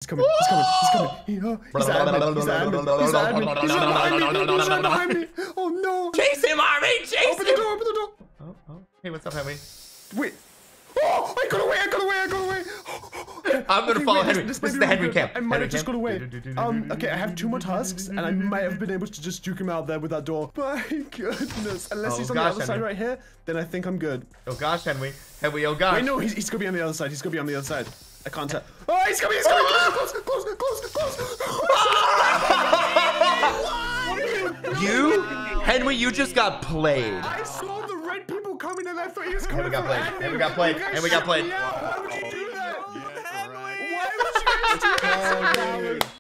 coming. He's coming. He's coming. He's the admin. He's the admin. He's the admin. He's right behind me. Oh no. Chase him, Army. Chase him. Open the door. Open the door. Oh. Hey, what's up, Henwy? Wait. Oh, I got away. I got away. I got away. I'm gonna follow Henwy. This is the Henwy camp. I might have just got away. Okay, I have 2 more tasks, and I might have been able to just juke him out there with that door. My goodness. Unless he's on the other side right here, then I think I'm good. Oh gosh, Henwy. Henwy, oh gosh. Wait, no, he's gonna be on the other side. He's gonna be on the other side. I can't tell. Oh, he's coming. He's coming. Close. You? Henwy, you just got played. I saw the red people coming, and I thought he was coming. Henwy got played. Henwy got played. Why would you guys do that? Why would you guys do that?